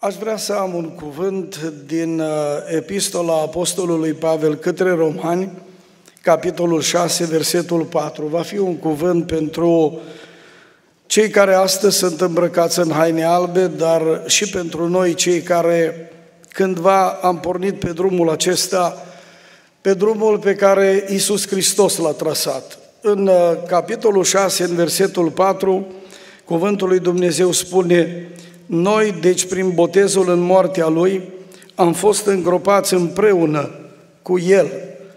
Aș vrea să am un cuvânt din Epistola Apostolului Pavel către Romani, capitolul 6, versetul 4. Va fi un cuvânt pentru cei care astăzi sunt îmbrăcați în haine albe, dar și pentru noi, cei care cândva am pornit pe drumul acesta, pe drumul pe care Iisus Hristos l-a trasat. În capitolul 6, în versetul 4, cuvântul lui Dumnezeu spune: noi, deci, prin botezul în moartea Lui, am fost îngropați împreună cu El.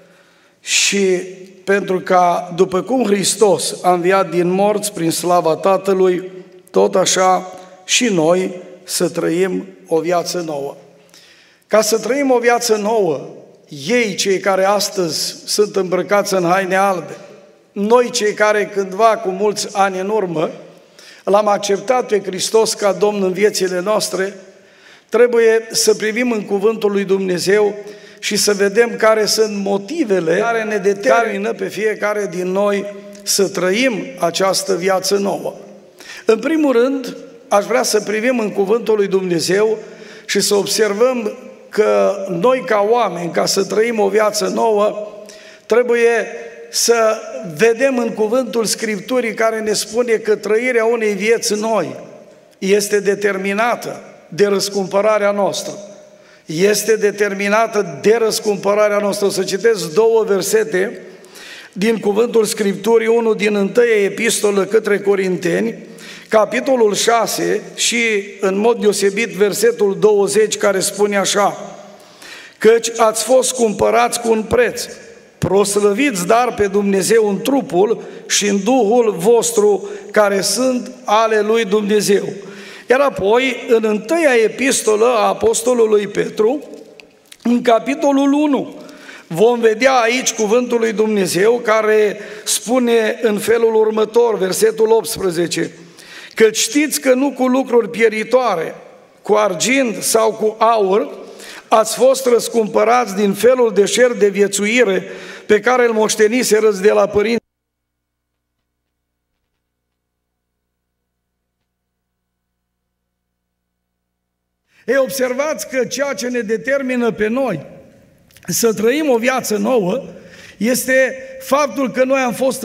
Și pentru ca, după cum Hristos a înviat din morți prin slava Tatălui, tot așa și noi să trăim o viață nouă. Ca să trăim o viață nouă, ei, cei care astăzi sunt îmbrăcați în haine albe, noi, cei care cândva, cu mulți ani în urmă, L-am acceptat pe Hristos ca Domn în viețile noastre, trebuie să privim în cuvântul lui Dumnezeu și să vedem care sunt motivele care ne determină pe fiecare din noi să trăim această viață nouă. În primul rând, aș vrea să privim în cuvântul lui Dumnezeu și să observăm că noi, ca oameni, ca să trăim o viață nouă, trebuie să vedem în cuvântul Scripturii care ne spune că trăirea unei vieți noi este determinată de răscumpărarea noastră. Este determinată de răscumpărarea noastră. O să citesc două versete din cuvântul Scripturii, unul din întâia epistolă către Corinteni, capitolul 6 și în mod deosebit versetul 20, care spune așa: căci ați fost cumpărați cu un preț. Proslăviți dar pe Dumnezeu în trupul și în Duhul vostru, care sunt ale lui Dumnezeu. Iar apoi, în întâia epistolă a apostolului Petru, în capitolul 1, vom vedea aici cuvântul lui Dumnezeu care spune în felul următor, versetul 18: că știți că nu cu lucruri pieritoare, cu argint sau cu aur, ați fost răscumpărați din felul de șer de viețuire pe care îl moșteniserăți de la părinți. Observați că ceea ce ne determină pe noi să trăim o viață nouă este faptul că noi am fost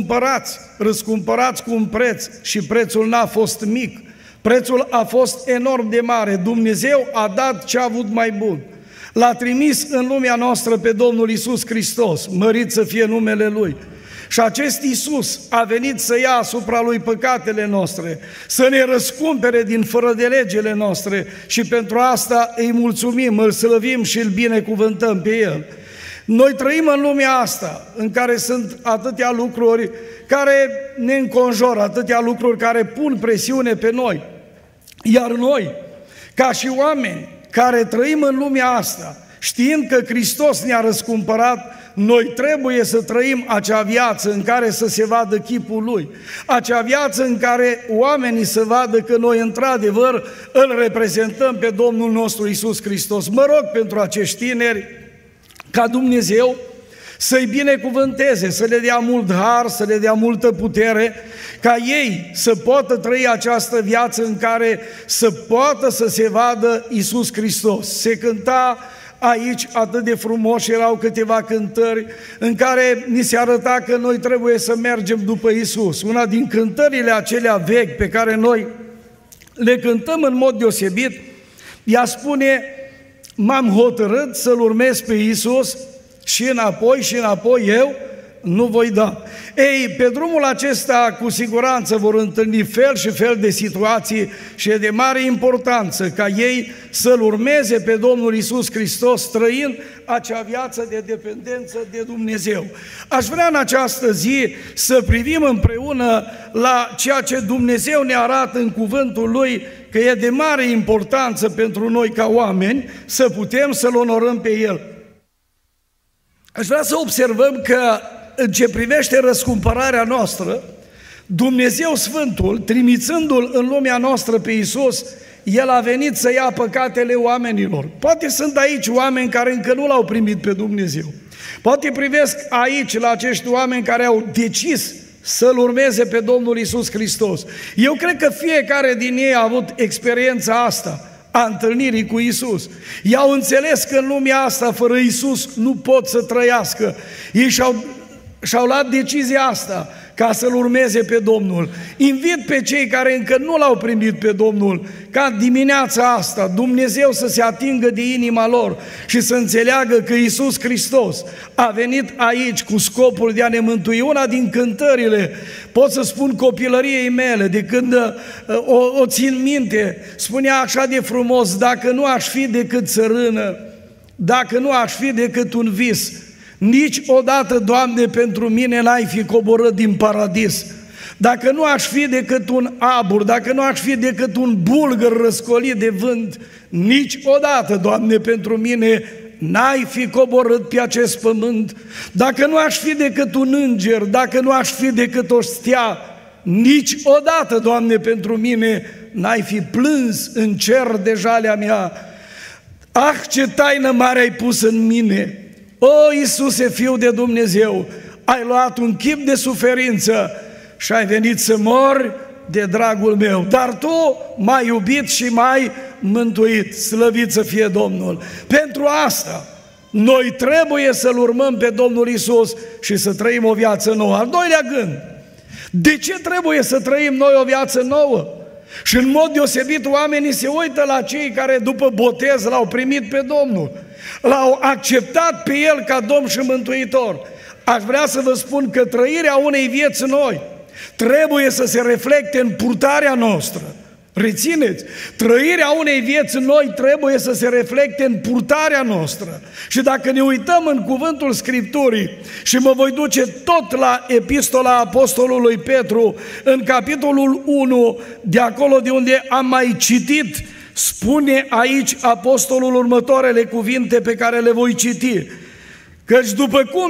răscumpărați cu un preț și prețul n-a fost mic. Prețul a fost enorm de mare. Dumnezeu a dat ce a avut mai bun. L-a trimis în lumea noastră pe Domnul Iisus Hristos, mărit să fie numele Lui. Și acest Iisus a venit să ia asupra Lui păcatele noastre, să ne răscumpere din fără de legile noastre și pentru asta îi mulțumim, îl slăvim și îl binecuvântăm pe El. Noi trăim în lumea asta în care sunt atâtea lucruri care ne înconjoară, atâtea lucruri care pun presiune pe noi. Iar noi, ca și oameni care trăim în lumea asta, știind că Hristos ne-a răscumpărat, noi trebuie să trăim acea viață în care să se vadă chipul Lui, acea viață în care oamenii să vadă că noi într-adevăr îl reprezentăm pe Domnul nostru Iisus Hristos. Mă rog pentru acești tineri ca Dumnezeu să-i binecuvânteze, să le dea mult har, să le dea multă putere, ca ei să poată trăi această viață în care să poată să se vadă Iisus Hristos. Se cânta aici atât de frumos, erau câteva cântări în care ni se arăta că noi trebuie să mergem după Iisus. Una din cântările acelea vechi pe care noi le cântăm în mod deosebit, ea spune: m-am hotărât să-L urmez pe Iisus și înapoi eu nu voi da. Ei, pe drumul acesta cu siguranță vor întâlni fel și fel de situații și e de mare importanță ca ei să-L urmeze pe Domnul Iisus Hristos, trăind acea viață de dependență de Dumnezeu. Aș vrea în această zi să privim împreună la ceea ce Dumnezeu ne arată în cuvântul Lui, că e de mare importanță pentru noi ca oameni să putem să-L onorăm pe El. Aș vrea să observăm că în ce privește răscumpărarea noastră, Dumnezeu Sfântul, trimițându-L în lumea noastră pe Iisus, El a venit să ia păcatele oamenilor. Poate sunt aici oameni care încă nu L-au primit pe Dumnezeu. Poate privesc aici la acești oameni care au decis să-L urmeze pe Domnul Iisus Hristos. Eu cred că fiecare din ei a avut experiența asta, a întâlnirii cu Iisus. Ei au înțeles că în lumea asta, fără Iisus, nu pot să trăiască. Ei și-au luat decizia asta, ca să-L urmeze pe Domnul. Invit pe cei care încă nu L-au primit pe Domnul, ca dimineața asta Dumnezeu să se atingă de inima lor și să înțeleagă că Iisus Hristos a venit aici cu scopul de a ne mântui. Una din cântările, pot să spun copilăriei mele, de când o țin minte, spunea așa de frumos: dacă nu aș fi decât țărână, dacă nu aș fi decât un vis, niciodată, Doamne, pentru mine n-ai fi coborât din paradis. Dacă nu aș fi decât un abur, dacă nu aș fi decât un bulgăr răscolit de vânt, niciodată, Doamne, pentru mine n-ai fi coborât pe acest pământ. Dacă nu aș fi decât un înger, dacă nu aș fi decât o stea, niciodată, Doamne, pentru mine n-ai fi plâns în cer de jalea mea. Ah, ce taină mare ai pus în mine! O, Iisuse, Fiul de Dumnezeu, ai luat un chip de suferință și ai venit să mori de dragul meu, dar Tu m-ai iubit și m-ai mântuit. Slăvit să fie Domnul! Pentru asta noi trebuie să-L urmăm pe Domnul Iisus și să trăim o viață nouă. Al doilea gând: de ce trebuie să trăim noi o viață nouă? Și în mod deosebit oamenii se uită la cei care după botez L-au primit pe Domnul, L-au acceptat pe El ca Domn și Mântuitor. Aș vrea să vă spun că trăirea unei vieți noi trebuie să se reflecte în purtarea noastră. Rețineți, trăirea unei vieți noi trebuie să se reflecte în purtarea noastră. Și dacă ne uităm în cuvântul Scripturii, și mă voi duce tot la epistola apostolului Petru, în capitolul 1, de acolo de unde am mai citit, spune aici apostolul următoarele cuvinte pe care le voi citi: căci după cum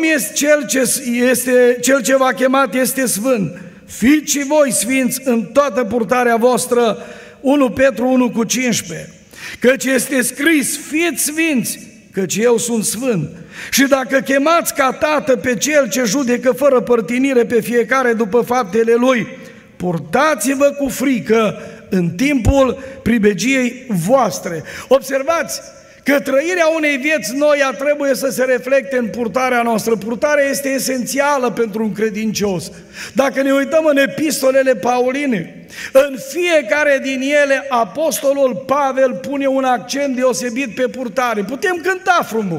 este cel ce v-a chemat este sfânt, fiți și voi sfinți în toată purtarea voastră. 1 Petru 1:15. Căci este scris: fiți sfinți, căci eu sunt sfânt. Și dacă chemați ca tată pe cel ce judecă fără părtinire pe fiecare după faptele lui, purtați-vă cu frică în timpul pribegiei voastre. Observați că trăirea unei vieți noi trebuie să se reflecte în purtarea noastră. Purtarea este esențială pentru un credincios. Dacă ne uităm în epistolele pauline, în fiecare din ele apostolul Pavel pune un accent deosebit pe purtare. Putem cânta frumos,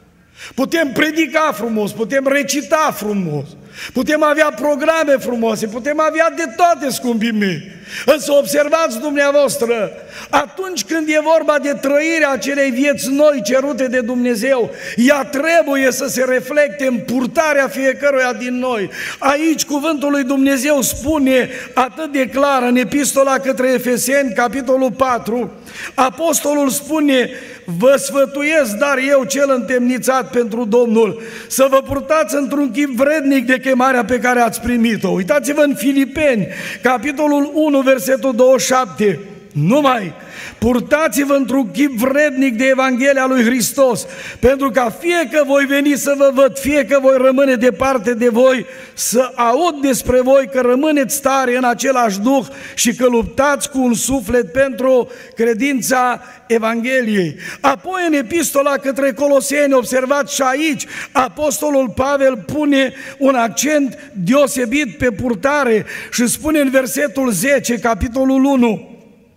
putem predica frumos, putem recita frumos, putem avea programe frumoase, putem avea de toate, scumpii mei. Însă observați dumneavoastră, atunci când e vorba de trăirea acelei vieți noi cerute de Dumnezeu, ea trebuie să se reflecte în purtarea fiecăruia din noi. Aici cuvântul lui Dumnezeu spune atât de clar în epistola către Efeseni, capitolul 4, apostolul spune: vă sfătuiesc, dar eu cel întemnițat pentru Domnul, să vă purtați într-un chip vrednic de chemarea pe care ați primit-o. Uitați-vă în Filipeni, capitolul 1, versetul 27. Numai purtați-vă într-un chip vrednic de Evanghelia lui Hristos, pentru ca fie că voi veni să vă văd, fie că voi rămâne departe de voi, să aud despre voi că rămâneți tare în același duh și că luptați cu un suflet pentru credința Evangheliei. Apoi în epistola către Coloseni, observați și aici, apostolul Pavel pune un accent deosebit pe purtare și spune în versetul 10, capitolul 1: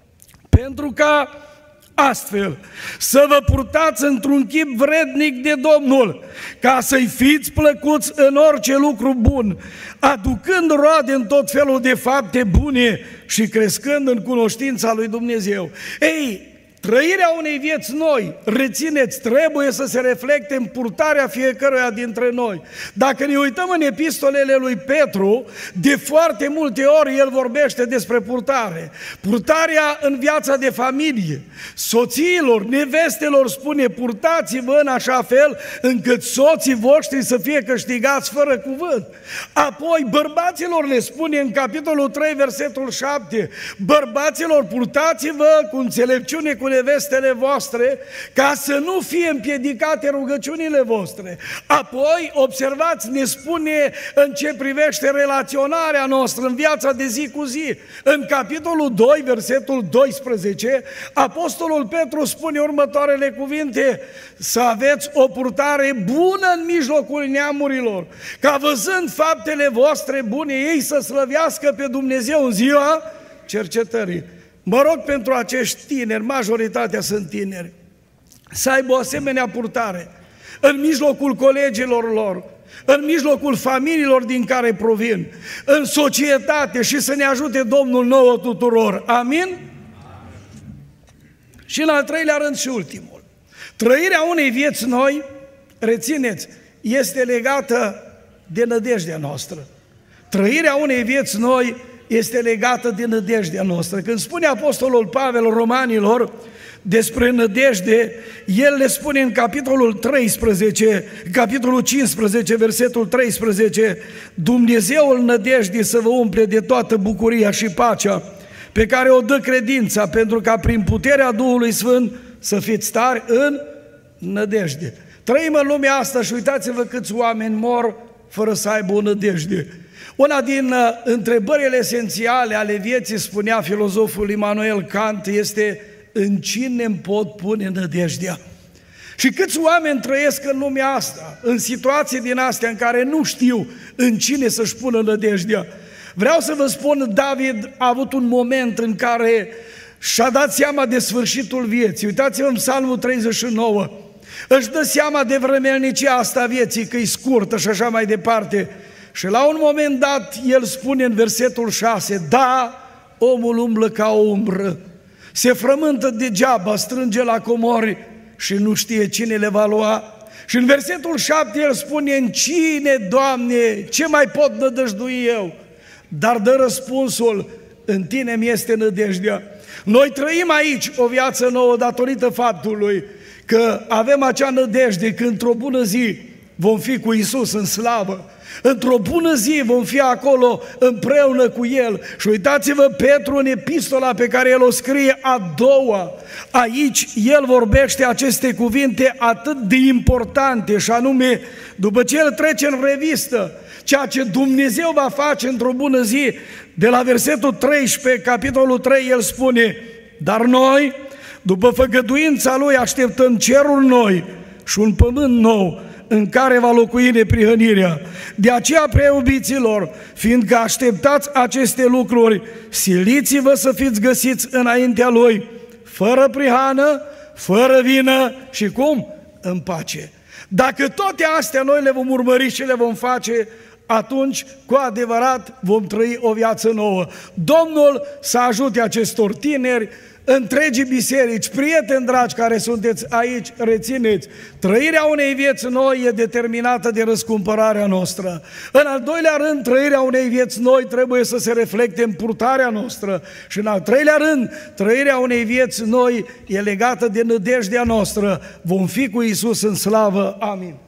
pentru ca astfel să vă purtați într-un chip vrednic de Domnul, ca să-i fiți plăcuți în orice lucru bun, aducând roade în tot felul de fapte bune și crescând în cunoștința lui Dumnezeu. Ei, trăirea unei vieți noi, rețineți, trebuie să se reflecte în purtarea fiecăruia dintre noi. Dacă ne uităm în epistolele lui Petru, de foarte multe ori el vorbește despre purtare. Purtarea în viața de familie, soțiilor, nevestelor, spune: purtați-vă în așa fel încât soții voștri să fie câștigați fără cuvânt. Apoi bărbaților le spune în capitolul 3, versetul 7: bărbaților, purtați-vă cu înțelepciune, cu nevestele voastre, ca să nu fie împiedicate rugăciunile voastre. Apoi, observați, ne spune în ce privește relaționarea noastră în viața de zi cu zi. În capitolul 2, versetul 12, Apostolul Petru spune următoarele cuvinte: să aveți o purtare bună în mijlocul neamurilor, ca văzând faptele voastre bune, ei să slăvească pe Dumnezeu în ziua cercetării. Mă rog pentru acești tineri, majoritatea sunt tineri, să aibă o asemenea purtare în mijlocul colegilor lor, în mijlocul familiilor din care provin, în societate, și să ne ajute Domnul nouă tuturor. Amin? Și în al treilea rând și ultimul, trăirea unei vieți noi, rețineți, este legată de nădejdea noastră. Trăirea unei vieți noi este legată de nădejdea noastră. Când spune Apostolul Pavel Romanilor despre nădejde, el le spune în capitolul 13, capitolul 15, versetul 13: Dumnezeul nădejdii să vă umple de toată bucuria și pacea pe care o dă credința, pentru ca prin puterea Duhului Sfânt să fiți tari în nădejde. Trăim în lumea asta și uitați-vă câți oameni mor fără să aibă o nădejde. Una din întrebările esențiale ale vieții, spunea filozoful Immanuel Kant, este: în cine îmi pot pune nădejdea? Și câți oameni trăiesc în lumea asta, în situații din astea în care nu știu în cine să-și pună nădejdea. Vreau să vă spun, David a avut un moment în care și-a dat seama de sfârșitul vieții. Uitați-vă în Psalmul 39, își dă seama de vremelnicia asta a vieții, că e scurtă și așa mai departe. Și la un moment dat, el spune în versetul 6, da, omul umblă ca o umbră, se frământă degeaba, strânge la comori și nu știe cine le va lua. Și în versetul 7 el spune, în cine, Doamne, ce mai pot nădăjdui eu? Dar dă răspunsul, în tine mi este nădejdea. Noi trăim aici o viață nouă datorită faptului că avem acea nădejde că într-o bună zi vom fi cu Iisus în slavă. Într-o bună zi vom fi acolo împreună cu El. Și uitați-vă, Petru în epistola pe care el o scrie a doua, aici el vorbește aceste cuvinte atât de importante, și anume, după ce el trece în revistă ceea ce Dumnezeu va face într-o bună zi, de la versetul 13, capitolul 3, el spune, dar noi, după făgăduința Lui, așteptăm ceruri noi și un pământ nou în care va locui neprihănirea. De aceea, preiubiților, fiindcă așteptați aceste lucruri, siliți-vă să fiți găsiți înaintea Lui, fără prihană, fără vină și cum? În pace. Dacă toate astea noi le vom urmări și le vom face, atunci, cu adevărat, vom trăi o viață nouă. Domnul să ajute acestor tineri, întregii biserici, prieteni dragi care sunteți aici, rețineți, trăirea unei vieți noi e determinată de răscumpărarea noastră. În al doilea rând, trăirea unei vieți noi trebuie să se reflecte în purtarea noastră. Și în al treilea rând, trăirea unei vieți noi e legată de nădejdea noastră. Vom fi cu Iisus în slavă. Amin.